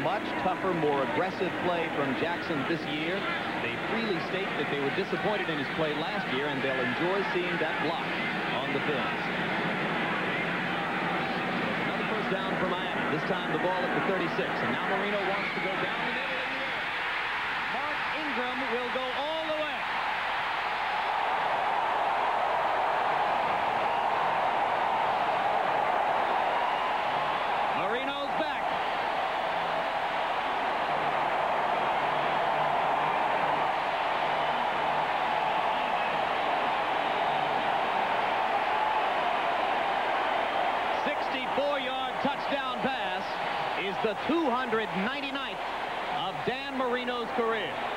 much tougher, more aggressive play from Jackson this year. They freely state that they were disappointed in his play last year, and they'll enjoy seeing that block on the films. Another first down for Miami. This time the ball at the 36, and now Marino wants to go down the middle in the air. Mark Ingram will go all the way. Marino's back. Four-yard touchdown pass is the 299th of Dan Marino's career.